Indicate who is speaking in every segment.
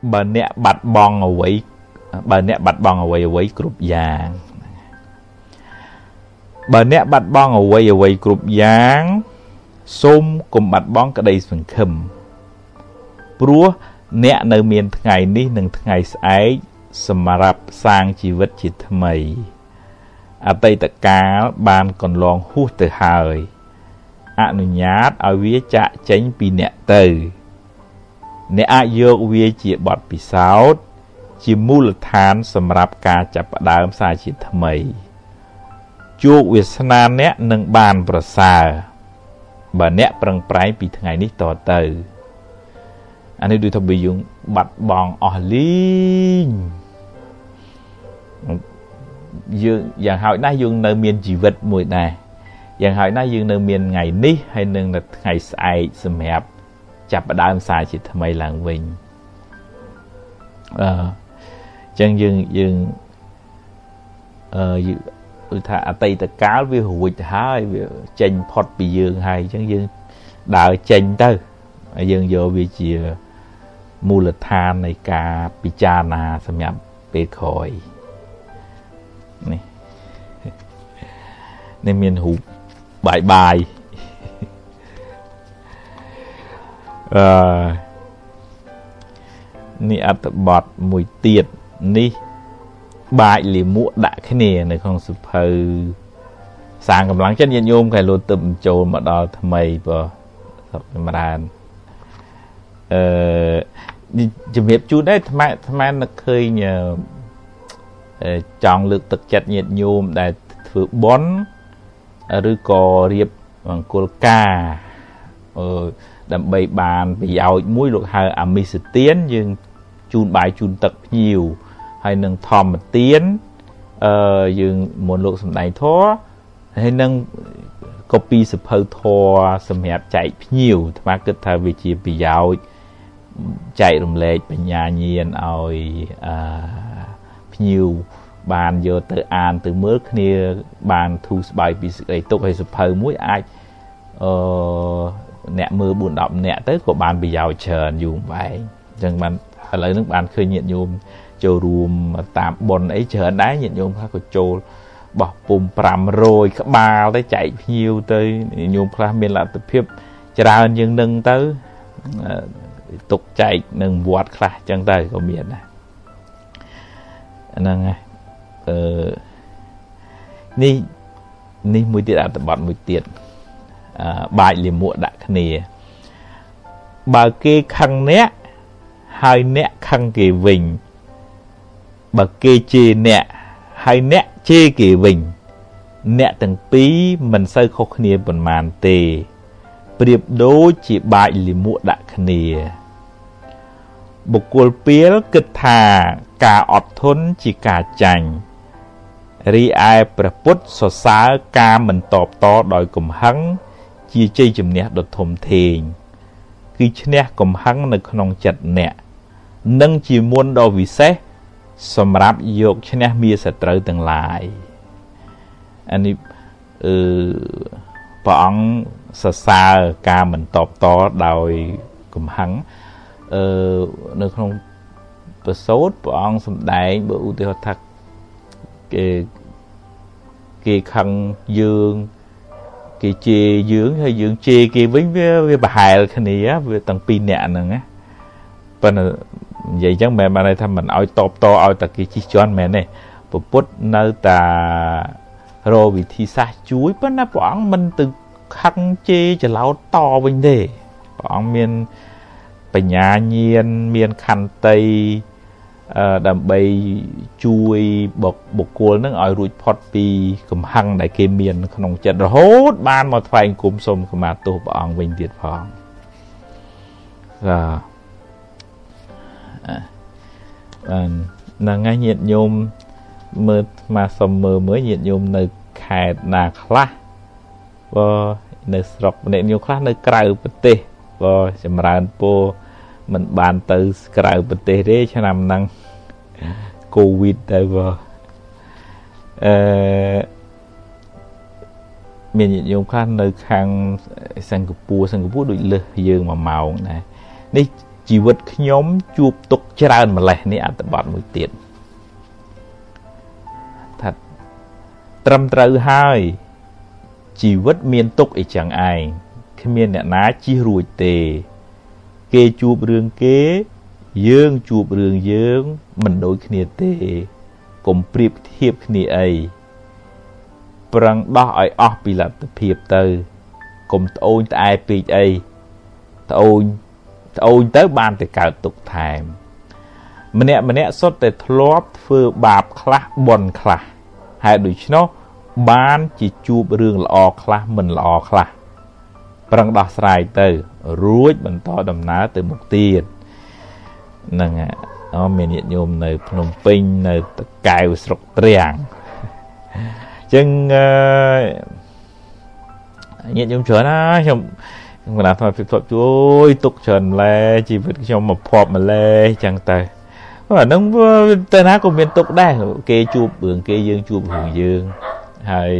Speaker 1: bà nẹ bạch bong ở quấy cụp giang bà nẹ bạch bong ở quấy cụp giang xôm cùng bạch bong cái đây phần khâm búa nẹ nơi miền ngày ní nâng ngày ấy sầm rạp sang chỉ vật chỉ thầy à tây tất cả ban còn lon hút từ hời à nụ nhát ở vía chạ tránh pi nẹ từ nẹ à vô vía chỉ bọt pi sáu chỉ mua lực than sầm rạp cả chập đá sai chỉ thầy chuột Việt Nam nẹ nâng ban bờ xa bà nẹ prang prai pi ngày ní tỏ từ anh ấy đưa thằng bị dùng bạch bòn ở linh dương dạng hỏi nay dương nơi miền chỉ vật mùi này dạng hỏi nay dương nơi miền ngày ní hay nâng là ngày sai sầm hẹp chập ở đám sai chỉ tham mày làng vinh chân dương thà tây ta cá với hụt hai chênh phật bị dương hay chân dương đợi chênh tới dương vô vì chỉ mua lực than này cả bị cha na sầm nhập bị khỏi này nên miền hụt bàiนี่อัตบอดมวยเตียดนี่บายหรือมัวด่าแค่เนี่ยในของสุภาสร้างกำลังเช่นยันโยมใครรู้ตึมโจมมาดอทำไมปะมาดานจะเมียบจูได้ทำไมนักเคยเนี่ยจองลึกตึกจัดยันโยมได้ฝึกบอนหรือก่อเรียบวังโกลกาđầm bầy bàn bị giàu mũi luật hơi ẩm mi sự tiến nhưng chun bài chun tật nhiều hay nâng thòm một tiến nhưng muốn luật sầm này thó hay nâng copy sập hơi thò sầm hẹp chạy nhiều mà cứ thay vì chỉ bị giàu chạy đồng lệ bên nhà nhiên rồi nhiều bàn giờ từ an từ mớ kia bàn thu bài bị sự ấy tục hay sập hơi mũi ai nẹ mưa buồn động nẹ tới của bạn bị giàu chờ dùng vậy chẳng bạn lấy nước bạn khơi nhiệt nhôm châu rùm tạm bồn ấy chờ đá nhiệt nhôm khác của châu bỏ bùm pram rồi các ba tới chạy nhiều tới nhôm khác miền là tập hiệp ra nhưng nâng tới tục chạy nâng vọt khác chẳng tới có miền này nâng ni mùi tiệt tập bọn mùi tiệt bài liềm muộn đã khné bà kê khăn nét hai nét khăn kề vinh bà kê chê nét hai nét chê kề vinh nét từng tí mình xây khó khné bần màn tề priệp đố chỉ bài liềm muộn đã khné bộc cột piếc kịch thà cả ọt thốn chỉ cả chành ri ai praput so sa ca mình tọp to đòi cùng hắn chia chơi chùm nè đột thùng thiền khi nè cùng hắn nơi con chặt nè nâng chỉ muốn đâu vì xét xâm rạp dọc nè mía sẽ trở từng lại anh ấy bọn xa ca mình tọp to đòi cùng hắn nơi con bữa sốt bọn xâm đại bữa ưu tiêu thật kì khăn dương cái chê dưỡng hay dưỡng chê cái với bà hài cái này á về tầng pin nè nữa á bên vậy chắc mẹ này thằng mình oi to oi ta cái chi choan mẹ này bộ bút nơi ta rồi vì thi sa chuối bên nó bọn mình từ khăn chê cho lão to bên đây bọn miền bên nhà nhiên miền khăn tây đầm bay chui bọc cua nước ở ruột phật pi cầm hăng đại kê miền không chật rồi hốt ban một vài cụm sôm mà tổ bọn mình tiệt phòng là ngay nhiệt nhôm mơ mà sầm mơ mới nhiệt nhôm nơi khai nà khla và nơi sọc nệm nhiều khla nơi cày bật tê và chầm rán po mình bàn từ cày bật tê đấy cho nằm năng covid đây vào miền nhiệt nhôm khác nơi khang Singapore đôi lơ dương mà màu này đi ជីវិតខ្ញុំជួបទុកច្រើនម្លេះនេះអត្ថបទមួយទៀតថាត្រឹមត្រូវហើយជីវិតមានទុកអីចឹងឯងគ្មានអ្នកណាជិះរួចទេគេជួបរឿងគេយើងជួបរឿងយើងមិនដូចគ្នាទេកុំប្រៀបធៀបគ្នាអីប្រឹងដោះឲ្យអស់ពីលទ្ធភាពទៅកុំត្អូញត្អែពេកអីត្អូញទៅបានតែកើតទុកថែមម្នាក់សុទ្ធតែធ្លាប់ធ្វើបាបខ្លះបុណ្យខ្លះហើយដូច្នោះបានជាជួបរឿងល្អខ្លះមិនល្អខ្លះប្រឹងដោះស្រាយទៅរួចបន្តដំណើរទៅមុខទៀតហ្នឹងមានញាតិញោមនៅភ្នំពេញនៅតកែវស្រុកទ្រាំងអញ្ចឹងញាតិញោមច្រើនណាខ្ញុំគណៈថ្មភាពធ្លាប់ជួយទុកច្រើនម្លេះជីវិតខ្ញុំមកភ័ព្វម្លេះអញ្ចឹងទៅអាហ្នឹងទៅណាក៏មានទុកដែរគេជួបរឿងគេយើងជួបរឿងយើងហើយ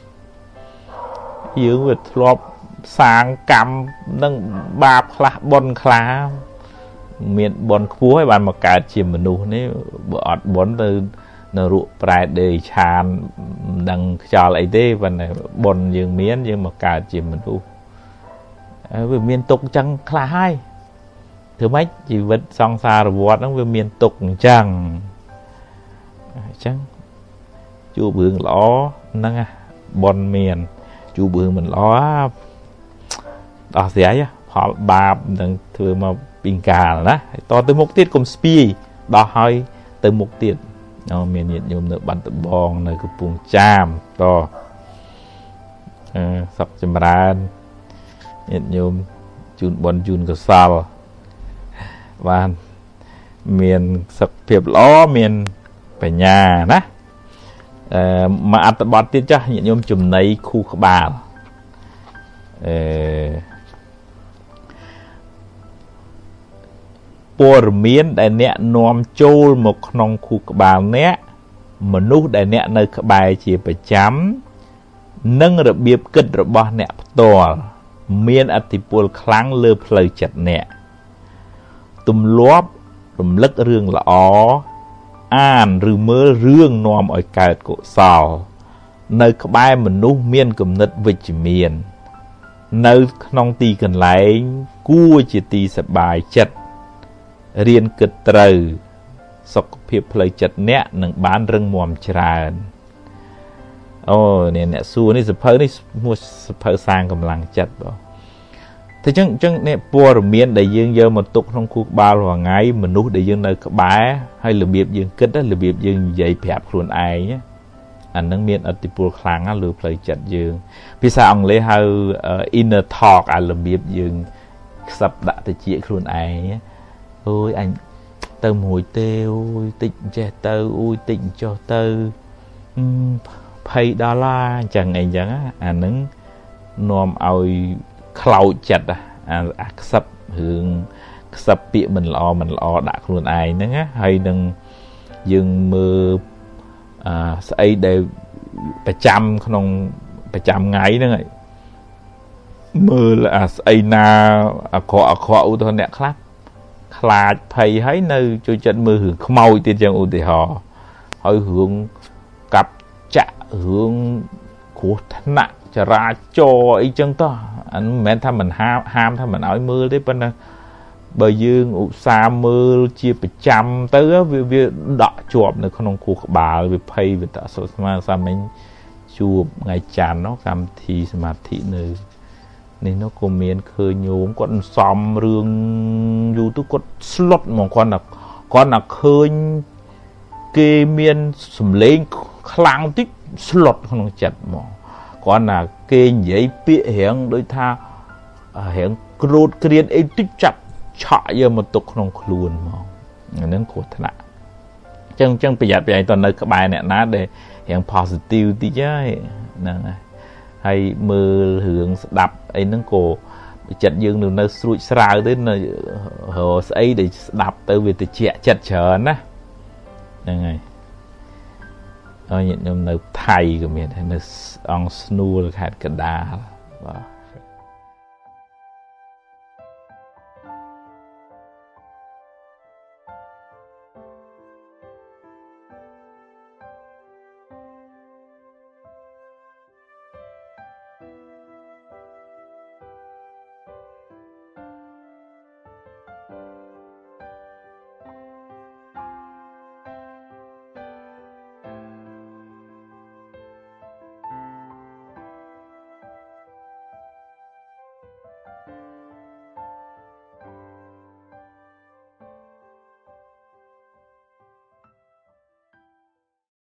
Speaker 1: យើងវាធ្លាប់សាងកម្មនឹងបាបខ្លះបុណ្យខ្លះមានបុណ្យខ្ពស់ហើយបានមកកើតជាមនុស្សនេះបើអត់បុណ្យទៅនៅរក់ប្រែដេឆានមិនដឹងខ្យល់អីទេប៉ុន្តែបុណ្យយើងមានយើងមកកើតជាមនុស្សវាមានទុកអញ្ចឹងខ្លះហើយធ្វើម៉េចជីវិតសង្សារវដ្តហ្នឹងវាមានទុកអញ្ចឹងជួបរឿងល្អហ្នឹងបុណ្យមានជួបរឿងមិនល្អដោះស្រាយផលបាបនឹងធ្វើមកពីកាលណាហើយតទៅមុខទៀតកុំស្ពាយដោះហើយទៅមុខទៀតមានញាតិញោមនៅបាត់ដំបងនៅកំពង់ចាមតសុខចម្រើនញាតិញោមជូនបុណ្យជូនកុសលបានមានសុខភាពល្អមានបញ្ញាណាមកអត្ថបទទៀតចាស់ញាតិញោមចំណៃខួរក្បាលព័ត៌មានដែលអ្នកនាំចូលមកក្នុងខួរក្បាលអ្នកមនុស្សដែលអ្នកនៅក្បែរជាប្រចាំនិងរបៀបគិតរបស់អ្នកផ្ទាល់មានឥទ្ធិពលខ្លាំងលើផ្លូវចិត្តអ្នកទម្លាប់រំលឹករឿងល្អអានឬមើលរឿងនាំឲ្យកើតកុសលនៅក្បែរមនុស្សមានគំនិតវិជ្ជមាននៅក្នុងទីកន្លែងគួរជាទីសប្បាយចិត្តរៀនគិតត្រូវសុខភាពផ្លូវចិត្តអ្នកនឹងបានរឹងមាំច្រើនអ្នកសួរនេះសភៅនេះមួយសភៅសាងកម្លាំងចិត្តបងតែអញ្ចឹងនេះព័ត៌មានដែលយើងយកមកទុកក្នុងខួរក្បាលរាល់ថ្ងៃមនុស្សដែលយើងនៅក្បែរហើយរបៀបយើងគិតរបៀបយើងនិយាយប្រាប់ខ្លួនឯងអានឹងមានឥទ្ធិពលខ្លាំងលើផ្លូវចិត្តយើងភាសាអង់គ្លេសហៅ inner talk របៀបយើងខ្សឹបដាក់ទៅជាខ្លួនឯងអូយអញទៅមួយទេអូយតិចចេះទៅអូយតិចចុះទៅ$20អញ្ចឹងអីចឹងអានឹងនាំឲ្យខ្លោចចិត្តអាខ្សឹបរឿងខ្សឹបពាក្យមិនល្អដាក់ខ្លួនឯងហ្នឹងហើយនឹងយើងមើលស្អីដែលប្រចាំក្នុងប្រចាំថ្ងៃហ្នឹងហើយមើលស្អីណាអាក្រក់ឧទាហរណ៍អ្នកខ្លះខ្លាចភ័យហើយនៅជួយចិត្តមើលរឿងខ្មោចទៀតចឹងឧទាហរណ៍ហើយរឿងកាប់ចាក់រឿងគ្រោះថ្នាក់ចរាចរណ៍អីចឹងតោះអាមិនមែនថាមិនហាមថាមិនឲ្យមើលទេប៉ុន្តែបើយើងឧស្សាហ៍មើលជាប្រចាំទៅវាដកជាប់នៅក្នុងខួរក្បាលវាភ័យវាតអសុស្មាសាមិញជួបថ្ងៃច័ន្ទកម្មវិធីសមាធិនៅនេះនោះក៏មានឃើញញោមគាត់សំរឿងយូរទៅគាត់ស្លុតហ្មងគាត់ណាឃើញគេមានសម្លេងខ្លាំងតិចស្លុតក្នុងចិត្តហ្មងគាត់ណាគេនិយាយពាក្យរៀងដូចថារៀងក្រោតក្រៀនអីតិចចាប់ឆក់យកមកទុកក្នុងខ្លួនហ្មងអានឹងគ្រោះថ្នាក់អញ្ចឹងប្រយ័ត្នប្រយែងតនៅក្បែរអ្នកណាដែលរៀង positive តិចហ្នឹងហើយមើលរឿងស្ដាប់អីហ្នឹងក៏ចិត្តយើងនៅស្រួចស្រាវទេនៅរស្អីដែលស្ដាប់ទៅវាតិចចិត្តច្រើនណាហ្នឹងហើយហើយខ្ញុំនៅថៃក៏មាននៅអង្គស្នួលខេត្តកណ្ដាលបាទ